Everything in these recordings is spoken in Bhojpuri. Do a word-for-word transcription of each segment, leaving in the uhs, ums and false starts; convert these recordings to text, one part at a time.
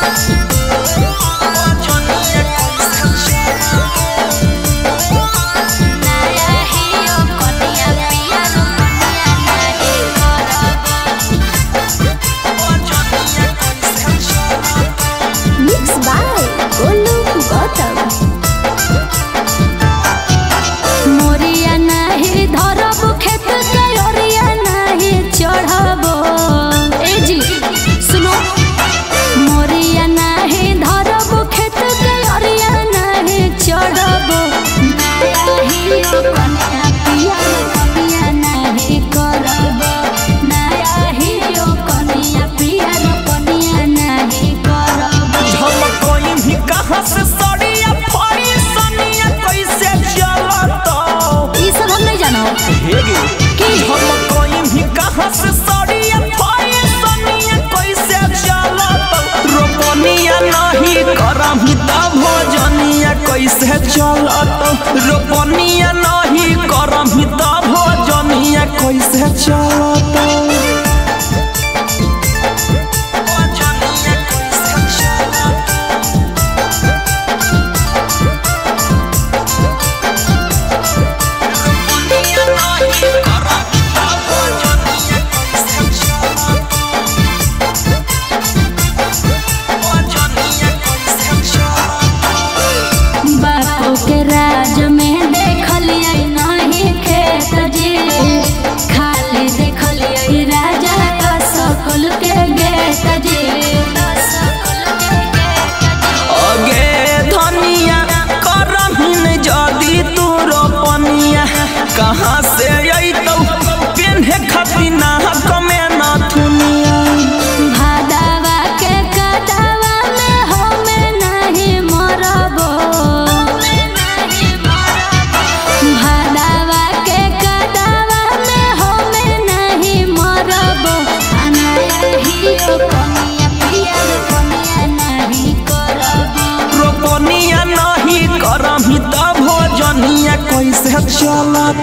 कैसे चलत रोपनिया नहीं करम ही त भोजनिया कैसे चलत कहाँ से अइतौ पेन्हे खातिर ना कमे ना थुनिया भादावा के कदावा में हमे नहीं मरबो भादावा के कदावा में हमे नहीं मरबो अनाया हियो कनिया पिया कनिया नहीं करबो रोपनिया नहीं करम ही त भोजनिया कैसे चलत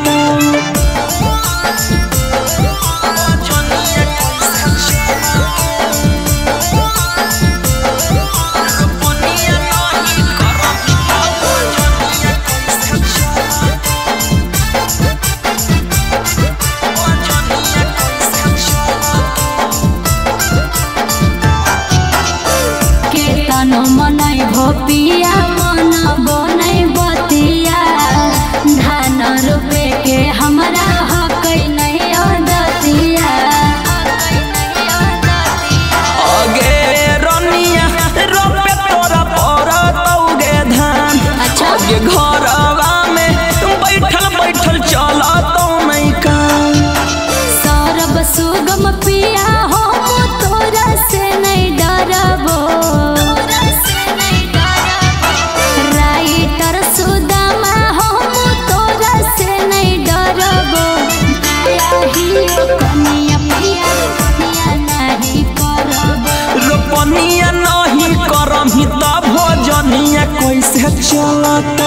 मनई भोपिया मन बनई बतिया धान रुपए के हमरा हक नहीं अदतिया अगे रनिया रोपे तोरा परतौगे धान अच्छा अगे घरवा में बैठल बैठल चलतौ नहीं का सरब सुगम पिया हो तोरा से नहीं डरबो रोपनिया नहीं करम ही त भोजनिया कैसे चलत।